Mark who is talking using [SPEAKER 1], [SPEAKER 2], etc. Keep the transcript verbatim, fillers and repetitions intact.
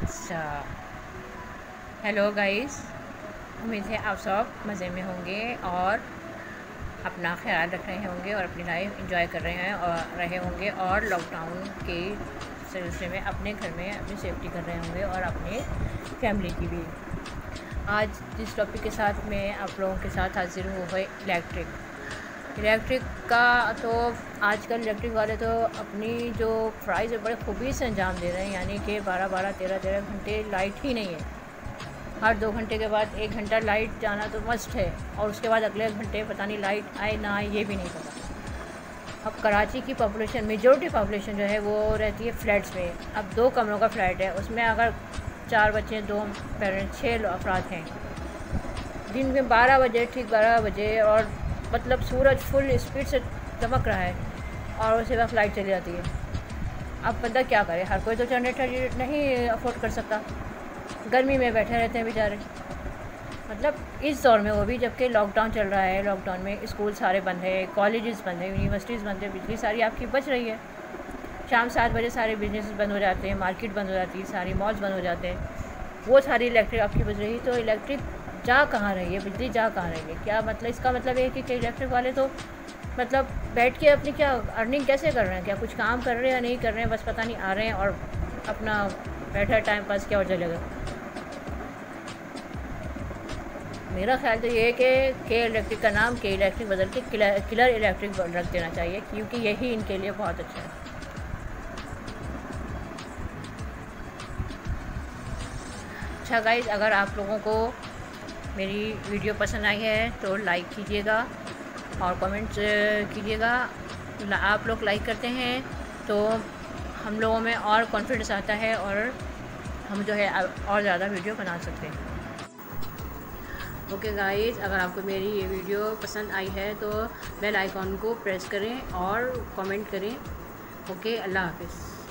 [SPEAKER 1] अच्छा, hello guys, उम्मीद है आप सब मज़े में होंगे और अपना ख्याल रख रहे होंगे और अपनी लाइफ एंजॉय कर रहे हैं और रहे होंगे और लॉकडाउन के सिलसिले में अपने घर में अपनी सेफ्टी कर रहे होंगे और अपने फैमिली की भी। आज जिस टॉपिक के साथ मैं आप लोगों के साथ हाजिर हूँ वो है इलेक्ट्रिक इलेक्ट्रिक का। तो आजकल इलेक्ट्रिक वाले तो अपनी जो प्राइस है बड़े खूबी से अंजाम दे रहे हैं, यानी कि बारह बारह तेरह तेरह घंटे लाइट ही नहीं है। हर दो घंटे के बाद एक घंटा लाइट जाना तो मस्ट है, और उसके बाद अगले घंटे पता नहीं लाइट आए ना आए ये भी नहीं पता। अब कराची की पॉपुलेशन, मेजॉरिटी पॉपुलेशन जो है वो रहती है फ्लैट्स में। अब दो कमरों का फ्लैट है, उसमें अगर चार बच्चे, दो पेरेंट्स, छः अफराद हैं। दिन में बारह बजे, ठीक बारह बजे, और मतलब सूरज फुल स्पीड से चमक रहा है और उसी वक्त लाइट चली जाती है। अब बंदा क्या करे, हर कोई तो जनरेटर नहीं अफोर्ड कर सकता, गर्मी में बैठे रहते हैं बेचारे। मतलब इस दौर में वो भी, जबकि लॉकडाउन चल रहा है। लॉकडाउन में स्कूल सारे बंद है, कॉलेजेस बंद है, यूनिवर्सिटीज़ बंद है, बिजली सारी आपकी बच रही है। शाम सात बजे सारे बिजनेस बंद हो जाते हैं, मार्केट बंद हो जाती है, सारी मॉल्स बंद हो जाते हैं, वो सारी इलेक्ट्रिक आपकी बच रही है। तो इलेक्ट्रिक जा कहाँ रही है, बिजली जा कहाँ रही है? क्या मतलब इसका मतलब है कि इलेक्ट्रिक वाले तो मतलब बैठ के अपनी क्या अर्निंग कैसे कर रहे हैं? क्या कुछ काम कर रहे हैं या नहीं कर रहे हैं, बस पता नहीं, आ रहे हैं और अपना बैठा टाइम पास क्या हो जाएगा। मेरा ख्याल तो ये है कि के इलेक्ट्रिक का नाम के इलेक्ट्रिक बदल के किलर किलर इलेक्ट्रिक रख देना चाहिए, क्योंकि यही इनके लिए बहुत अच्छा है। अच्छा गाइस, अगर आप लोगों को मेरी वीडियो पसंद आई है तो लाइक कीजिएगा और कमेंट कीजिएगा। आप लोग लाइक करते हैं तो हम लोगों में और कॉन्फिडेंस आता है और हम जो है और ज़्यादा वीडियो बना सकते हैं। ओके गाइस, अगर आपको मेरी ये वीडियो पसंद आई है तो बेल आइकॉन को प्रेस करें और कमेंट करें। ओके, अल्लाह हाफिज़।